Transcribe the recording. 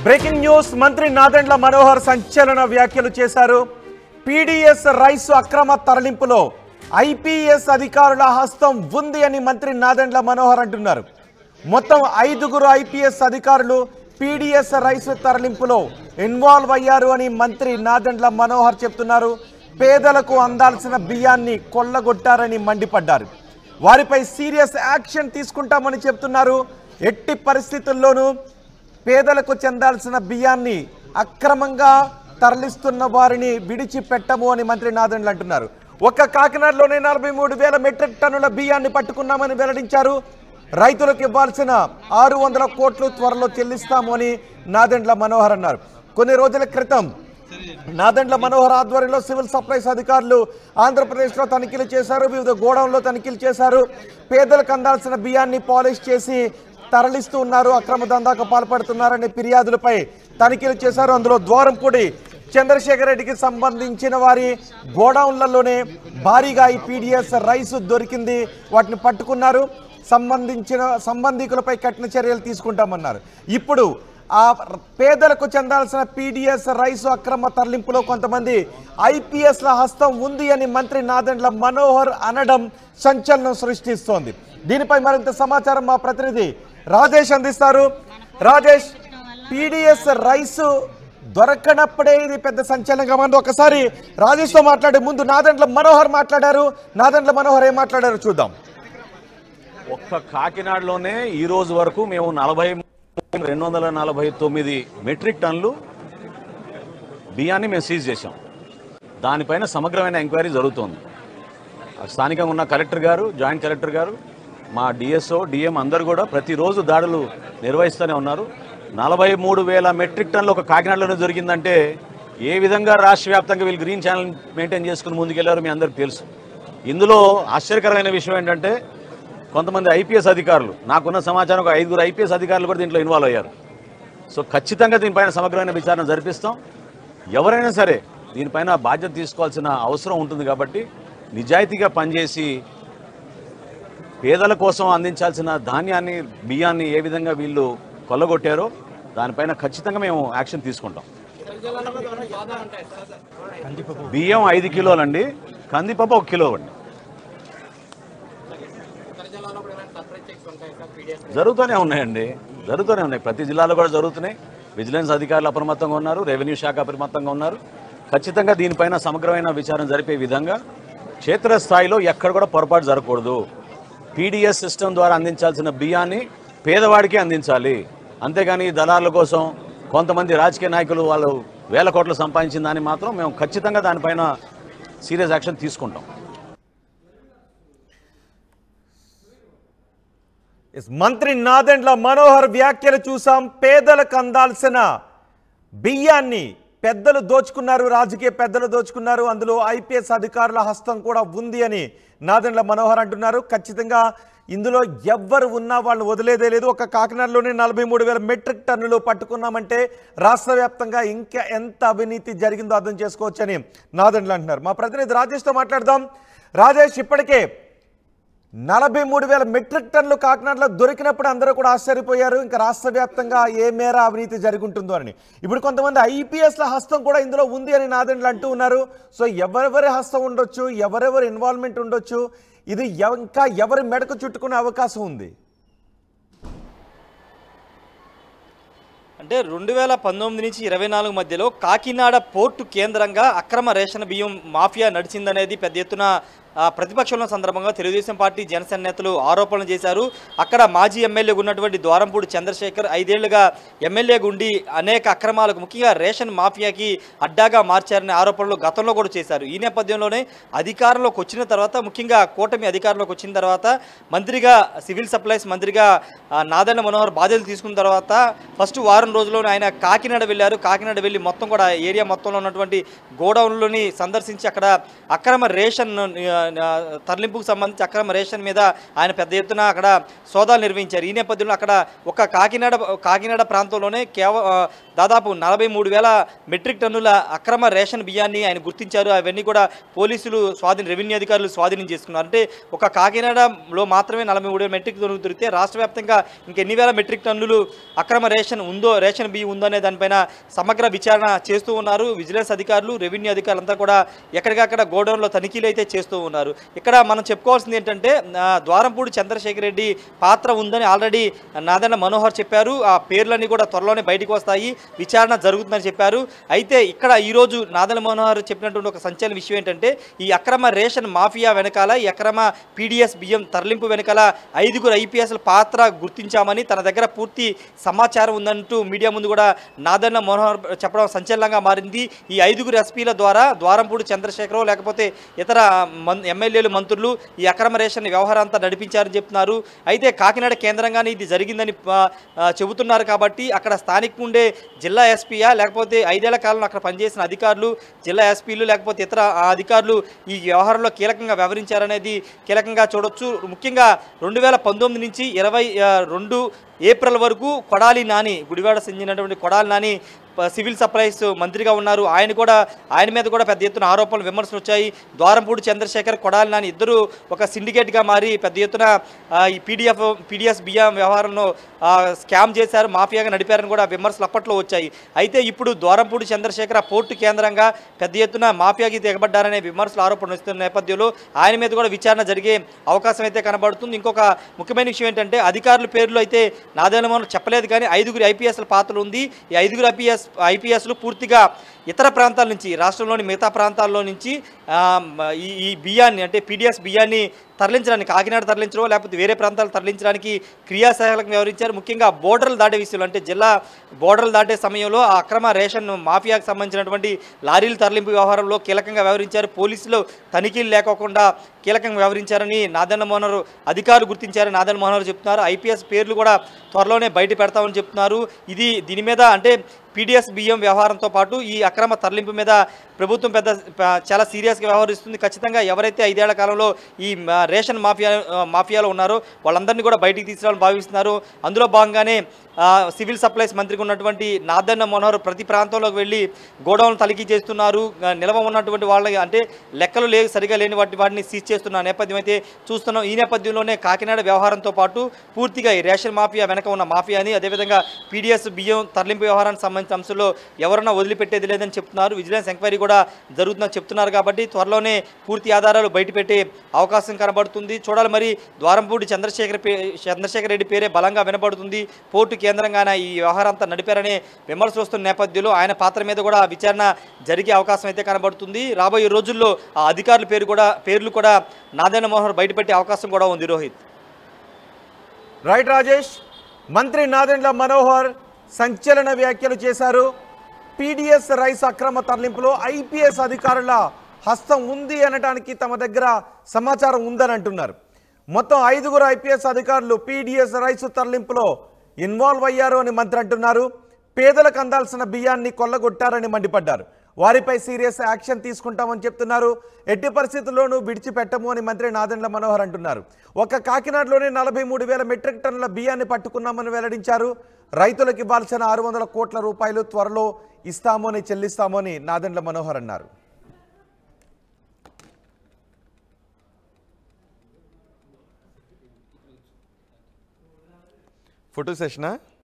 Breaking news మంత్రి నాదెండ్ల మనోహర్ సంచలన వ్యాఖ్యలు చేశారు. పీడీఎస్ రైస్ అక్రమ తరలింపులో ఐపీఎస్ అధికారుల హస్తం ఉంది అని మంత్రి నాదెండ్ల మనోహర్ అంటున్నారు. మొత్తం 5గురు ఐపీఎస్ అధికారులు పీడీఎస్ రైస్ తరలింపులో ఇన్వాల్వ్ అయ్యారు అని మంత్రి నాదెండ్ల మనోహర్ చెప్తున్నారు. పేదలకు అందాల్సిన బియ్యాన్ని కొల్లగొట్టారని మండిపడ్డారు. వారిపై సీరియస్ యాక్షన్ తీసుకుంటామని చెప్తున్నారు. ఎట్టి పరిస్థితుల్లోనూ పేదలకు చెందాల్సిన బియ్యాన్ని అక్రమంగా తరలిస్తున్న వారిని విడిచిపెట్టము అని మంత్రి నాదెండ్ల అంటున్నారు. ఒక్క కాకినాడలోనే 43,000 మెట్రిక్ టన్నుల బియ్యాన్ని పట్టుకున్నామని వెల్లడించారు. రైతులకు ఇవ్వాల్సిన 600 కోట్లు త్వరలో చెల్లిస్తాము అని నాదెండ్ల మనోహర్ అన్నారు. కొన్ని రోజుల క్రితం నాదెండ్ల మనోహర్ ఆధ్వర్యంలో సివిల్ సప్లైస్ అధికారులు ఆంధ్రప్రదేశ్లో తనిఖీలు చేశారు. వివిధ గోడౌన్లో తనిఖీలు చేశారు. పేదలకు అందాల్సిన బియ్యాన్ని పాలిష్ చేసి తరలిస్తూ ఉన్నారు, అక్రమ దందాకు పాల్పడుతున్నారనే ఫిర్యాదులపై తనిఖీలు చేశారు. అందులో ద్వారంపూడి చంద్రశేఖర్ రెడ్డికి సంబంధించిన వారి గోడౌన్లలోనే భారీగా ఈ పీడీఎస్ రైస్ దొరికింది. వాటిని పట్టుకున్నారు. సంబంధికులపై కఠిన చర్యలు తీసుకుంటామన్నారు. ఇప్పుడు ఆ పేదలకు చెందాల్సిన పీడీఎస్ రైస్ అక్రమ తరలింపులో కొంతమంది ఐపీఎస్ల హస్తం ఉంది అని మంత్రి నాదెండ్ల మనోహర్ అనడం సంచలనం సృష్టిస్తోంది. దీనిపై మరింత సమాచారం మా ప్రతినిధి రాజేష్ అందిస్తారు. రాజేష్, పీడీఎస్ రైస్ దొరకనప్పుడే ఇది పెద్ద సంచలనంగా ఉంది. ఒకసారి రాజేష్తో మాట్లాడే ముందు నాదెండ్ల మనోహర్ మాట్లాడారు. నాదెండ్ల మనోహర్ ఏం మాట్లాడారు చూద్దాం. ఒక్క కాకినాడలోనే ఈ రోజు వరకు మేము 249 మెట్రిక్ టన్నులు బియ్యాన్ని మేము సీజ్ చేశాం. దానిపైన సమగ్రమైన ఎంక్వైరీ జరుగుతోంది. స్థానికంగా ఉన్న కలెక్టర్ గారు, జాయింట్ కలెక్టర్ గారు, మా డిఎస్ఓ, డిఎం అందరూ కూడా ప్రతిరోజు దాడులు నిర్వహిస్తూనే ఉన్నారు. 43,000 మెట్రిక్ టన్నులు ఒక కాకినాడలోనే దొరికిందంటే ఏ విధంగా రాష్ట్ర వ్యాప్తంగా వీళ్ళు గ్రీన్ ఛానల్ మెయింటైన్ చేసుకుని ముందుకెళ్లారో మీ అందరికీ తెలుసు. ఇందులో ఆశ్చర్యకరమైన విషయం ఏంటంటే కొంతమంది ఐపీఎస్ అధికారులు, నాకున్న సమాచారం ఒక 5గురు ఐపీఎస్ అధికారులు కూడా దీంట్లో ఇన్వాల్వ్ అయ్యారు. సో ఖచ్చితంగా దీనిపైన సమగ్రమైన విచారణ జరిపిస్తాం. ఎవరైనా సరే దీనిపైన బాధ్యత తీసుకోవాల్సిన అవసరం ఉంటుంది. కాబట్టి నిజాయితీగా పనిచేసి పేదల కోసం అందించాల్సిన ధాన్యాన్ని, బియ్యాన్ని ఏ విధంగా వీళ్ళు కొల్లగొట్టారో దానిపైన ఖచ్చితంగా మేము యాక్షన్ తీసుకుంటాం. బియ్యం 5 కిలోలండి, కందిపప్పు 1 కిలో అండి. జరుగుతూనే ఉన్నాయండి, జరుగుతూనే ఉన్నాయి. ప్రతి జిల్లాలో కూడా జరుగుతున్నాయి. విజిలెన్స్ అధికారులు అప్రమత్తంగా ఉన్నారు, రెవెన్యూ శాఖ అప్రమత్తంగా ఉన్నారు. ఖచ్చితంగా దీనిపైన సమగ్రమైన విచారణ జరిపే విధంగా క్షేత్రస్థాయిలో ఎక్కడ కూడా పొరపాటు జరగకూడదు. పీడీఎస్ సిస్టమ్ ద్వారా అందించాల్సిన బియ్యాన్ని పేదవాడికి అందించాలి. అంతేగాని దళారుల కోసం కొంతమంది రాజకీయ నాయకులు వాళ్ళు వేల కోట్లు సంపాదించిన దాన్ని మాత్రం మేము ఖచ్చితంగా దానిపైన సీరియస్ యాక్షన్ తీసుకుంటాం. మంత్రి నాదెండ్ల మనోహర్ వ్యాఖ్యలు చూసాం. పేదలకు అందాల్సిన బియ్యాన్ని పెద్దలు దోచుకున్నారు, రాజకీయ పెద్దలు దోచుకున్నారు. అందులో ఐపీఎస్ అధికారుల హస్తం కూడా ఉంది అని నాదెండ్ల మనోహర్ అంటున్నారు. ఖచ్చితంగా ఇందులో ఎవ్వరు ఉన్నా వాళ్ళు వదిలేదే లేదు. ఒక కాకినాడలోనే 43,000 మెట్రిక్ టన్నులు పట్టుకున్నామంటే రాష్ట్ర వ్యాప్తంగా ఇంకా ఎంత అవినీతి జరిగిందో అర్థం చేసుకోవచ్చని నాదెండ్ల అంటున్నారు. మా ప్రతినిధి రాజేష్తో మాట్లాడదాం. రాజేష్, ఇప్పటికే 43,000 మెట్రిక్ టన్నులు కాకినాడలో దొరికినప్పుడు అందరూ కూడా ఆశ్చర్యపోయారు. ఇంకా రాష్ట్ర వ్యాప్తంగా ఏ మేర అవినీతి జరుగుంటుందో అని. ఇప్పుడు కొంతమంది ఐపీఎస్ల హస్తం కూడా ఇందులో ఉంది అని నాదెండ్ల అంటూ ఉన్నారు. సో ఎవరెవరి హస్తం ఉండొచ్చు, ఎవరెవరి ఇన్వాల్వ్మెంట్ ఉండొచ్చు, ఇది ఇంకా ఎవరి మెడకు చుట్టుకునే అవకాశం ఉంది? అంటే 2019 నుంచి 24 మధ్యలో కాకినాడ పోర్టు కేంద్రంగా అక్రమ రేషన్ బియ్యం మాఫియా నడిచిందనేది పెద్ద ఎత్తున ప్రతిపక్షంలో సందర్భంగా తెలుగుదేశం పార్టీ, జనసేన నేతలు ఆరోపణలు చేశారు. అక్కడ మాజీ ఎమ్మెల్యేగా ఉన్నటువంటి ద్వారంపూడి చంద్రశేఖర్ 5 ఏళ్లుగా ఎమ్మెల్యేగా ఉండి అనేక అక్రమాలకు, ముఖ్యంగా రేషన్ మాఫియాకి అడ్డాగా మార్చారనే ఆరోపణలు గతంలో కూడా చేశారు. ఈ నేపథ్యంలోనే అధికారంలోకి వచ్చిన తర్వాత, ముఖ్యంగా కూటమి అధికారంలోకి వచ్చిన తర్వాత మంత్రిగా, సివిల్ సప్లైస్ మంత్రిగా నాదెండ్ల మనోహర్ బాధ్యతలు తీసుకున్న తర్వాత ఫస్ట్ వారం రోజుల్లోనే ఆయన కాకినాడ వెళ్ళారు. కాకినాడ వెళ్ళి మొత్తం కూడా ఏరియా మొత్తంలో ఉన్నటువంటి గోడౌన్లని సందర్శించి అక్కడ అక్రమ రేషన్ తరలింపుకు సంబంధించి అక్రమ రేషన్ మీద ఆయన పెద్ద ఎత్తున అక్కడ సోదాలు నిర్వహించారు. ఈ నేపథ్యంలో అక్కడ ఒక కాకినాడ ప్రాంతంలోనే దాదాపు 43,000 మెట్రిక్ టన్నుల అక్రమ రేషన్ బియ్యాన్ని ఆయన గుర్తించారు. అవన్నీ కూడా పోలీసులు రెవెన్యూ అధికారులు స్వాధీనం చేసుకున్నారు. అంటే ఒక కాకినాడలో మాత్రమే 43,000 మెట్రిక్ టన్నులు దొరికితే రాష్ట్ర వ్యాప్తంగా ఇంకెన్ని వేల మెట్రిక్ టన్నులు అక్రమ రేషన్ బియ్యం ఉందో అనే దానిపైన సమగ్ర విచారణ చేస్తూ ఉన్నారు. విజిలెన్స్ అధికారులు, రెవెన్యూ అధికారులంతా కూడా ఎక్కడికక్కడ గోడౌన్లో తనిఖీలు అయితే చేస్తూ ఉన్నారు. ఇక్కడ మనం చెప్పుకోవాల్సింది ఏంటంటే ద్వారంపూడి చంద్రశేఖర్ రెడ్డి పాత్ర ఉందని ఆల్రెడీ నాదెండ్ల మనోహర్ చెప్పారు. ఆ పేర్లన్నీ కూడా త్వరలోనే బయటకు వస్తాయి, విచారణ జరుగుతుందని చెప్పారు. అయితే ఇక్కడ ఈరోజు నాదెండ్ల మనోహర్ చెప్పినటువంటి ఒక సంచలన విషయం ఏంటంటే ఈ అక్రమ రేషన్ మాఫియా వెనకాల, ఈ అక్రమ పీడిఎస్ బియ్యం తరలింపు వెనకాల 5 ఐపీఎస్ల పాత్ర గుర్తించామని, తన దగ్గర పూర్తి సమాచారం ఉందంటూ మీడియా ముందు కూడా నాదెండ్ల మనోహర్ చెప్పడం సంచలనంగా మారింది. ఈ 5 ఎస్పీల ద్వారా ద్వారంపూడి చంద్రశేఖరరావు లేకపోతే ఇతర ఎమ్మెల్యేలు, మంత్రులు ఈ అక్రమ రేషన్ వ్యవహారం అంతా నడిపించారని చెప్తున్నారు. అయితే కాకినాడ కేంద్రంగానే ఇది జరిగిందని చెబుతున్నారు. కాబట్టి అక్కడ స్థానికంగా ఉండే జిల్లా ఎస్పీయా లేకపోతే 5 ఏళ్ల కాలంలో అక్కడ పనిచేసిన అధికారులు, జిల్లా ఎస్పీలు లేకపోతే ఇతర అధికారులు ఈ వ్యవహారంలో కీలకంగా వ్యవహరించారనేది కీలకంగా చూడొచ్చు. ముఖ్యంగా 2019 నుంచి 22 ఏప్రిల్ వరకు కొడాలి నాని, గుడివాడ చెందినటువంటి కొడాలి నాని సివిల్ సప్లైస్ మంత్రిగా ఉన్నారు. ఆయన మీద కూడా పెద్ద ఎత్తున ఆరోపణలు, విమర్శలు వచ్చాయి. ద్వారంపూడి చంద్రశేఖర్, కొడాలి నాని ఇద్దరు ఒక సిండికేట్గా మారి పెద్ద ఎత్తున ఈ పీడిఎస్ బియ్యం వ్యవహారంలో స్కామ్ చేశారు, మాఫియాగా నడిపారని కూడా విమర్శలు అప్పట్లో వచ్చాయి. అయితే ఇప్పుడు ద్వారంపూడి చంద్రశేఖర్ పోర్టు కేంద్రంగా పెద్ద ఎత్తున మాఫియాకి దిగబడ్డారనే విమర్శలు, ఆరోపణలు వస్తున్న నేపథ్యంలో ఆయన మీద కూడా విచారణ జరిగే అవకాశం అయితే కనబడుతుంది. ఇంకొక ముఖ్యమైన విషయం ఏంటంటే అధికారుల పేర్లు అయితే నాదెండ్ల మనోహర్ చెప్పలేదు, కానీ 5 ఐపీఎస్ల పాత్ర ఉంది. ఈ 5 ఐపీఎస్లు పూర్తిగా ఇతర ప్రాంతాల నుంచి, రాష్ట్రంలోని మిగతా ప్రాంతాల్లో నుంచి ఈ బియ్యాన్ని అంటే పీడిఎస్ బియ్యాన్ని తరలించడానికి, కాకినాడ తరలించడం లేకపోతే వేరే ప్రాంతాలు తరలించడానికి క్రియాశీలకంగా వ్యవహరించారు. ముఖ్యంగా బోర్డర్లు దాటే విషయంలో, అంటే జిల్లా బోర్డర్లు దాటే సమయంలో ఆ అక్రమ రేషన్ మాఫియాకు సంబంధించినటువంటి లారీల తరలింపు వ్యవహారంలో కీలకంగా వ్యవహరించారు. పోలీసులు తనిఖీలు లేకోకుండా కీలకంగా వ్యవహరించారని నాదెండ్ల మనోహర్ అధికారులు గుర్తించారని నాదెండ్ల మనోహర్ చెప్తున్నారు. ఐపీఎస్ పేర్లు కూడా త్వరలోనే బయట పెడతామని చెప్తున్నారు. దీని మీద అంటే పీడిఎస్ బియ్యం వ్యవహారంతో పాటు ఈ అక్రమ తరలింపు మీద ప్రభుత్వం చాలా సీరియస్గా వ్యవహరిస్తుంది. ఖచ్చితంగా ఎవరైతే 5 ఏళ్ల కాలంలో ఈ రేషన్ మాఫియాలో ఉన్నారో వాళ్ళందరినీ కూడా బయటికి తీసుకురావాలని భావిస్తున్నారు. అందులో భాగంగానే సివిల్ సప్లైస్ మంత్రిగా ఉన్నటువంటి నాదెండ్ల మనోహర్ ప్రతి ప్రాంతంలోకి వెళ్ళి గోడౌన్లు తనిఖీ చేస్తున్నారు. నిల్వ ఉన్నటువంటి వాళ్ళకి అంటే లెక్కలు సరిగా లేని వాటిని సీజ్ చేస్తున్న నేపథ్యం అయితే చూస్తున్నాం. ఈ నేపథ్యంలోనే కాకినాడ వ్యవహారంతో పాటు పూర్తిగా ఈ రేషన్ మాఫియా వెనక ఉన్న మాఫియాని, అదేవిధంగా పీడిఎస్ బియ్యం తరలింపు వ్యవహారానికి సంబంధించిన అంశంలో ఎవరన్నా వదిలిపెట్టేది లేదని చెప్తున్నారు. విజిలెన్స్ ఎంక్వైరీ కూడా జరుగుతుందని చెప్తున్నారు. కాబట్టి త్వరలోనే పూర్తి ఆధారాలు బయటపెట్టే అవకాశం కనబడుతుంది. చూడాలి మరి. ద్వారంపూడి చంద్రశేఖర్ రెడ్డి పేరే బలంగా వినబడుతుంది. పోర్టు కేంద్రంగానే ఈ వ్యవహారం అంతా నడిపారనే విమర్శలు వస్తున్న నేపథ్యంలో ఆయన పాత్ర మీద కూడా విచారణ జరిగే అవకాశం అయితే కనబడుతుంది. రాబోయే రోజుల్లో ఆ అధికారుల పేర్లు కూడా నాదెండ్ల మనోహర్ బయటపెట్టే అవకాశం కూడా ఉంది. రోహిత్. రైట్ రాజేష్. మంత్రి నాదెండ్ల మనోహర్ సంచలన వ్యాఖ్యలు చేశారు. పీడిఎస్ రైస్ అక్రమ తరలింపులో ఐపీఎస్ అధికారుల హస్తం ఉంది అనడానికి తమ దగ్గర సమాచారం ఉందని అంటున్నారు. మొత్తం 5 ఐపీఎస్ అధికారులు పీడిఎస్ రైస్ తరలింపులో ఇన్వాల్వ్ అయ్యారు అని మంత్రి అంటున్నారు. పేదలకు అందాల్సిన బియ్యాన్ని కొల్లగొట్టారని మండిపడ్డారు. వారిపై సీరియస్ యాక్షన్ తీసుకుంటామని చెప్తున్నారు. ఎట్టి పరిస్థితుల్లోనూ విడిచిపెట్టము అని మంత్రి నాదెండ్ల మనోహర్ అంటున్నారు. ఒక కాకినాడలోనే 43,000 మెట్రిక్ టన్నుల బియ్యాన్ని పట్టుకున్నామని వెల్లడించారు. రైతులకు ఇవ్వాల్సిన 600 కోట్ల రూపాయలు త్వరలో ఇస్తామని చెల్లిస్తామని నాదెండ్ల మనోహర్ అన్నారు. ఫోటో సెషనా?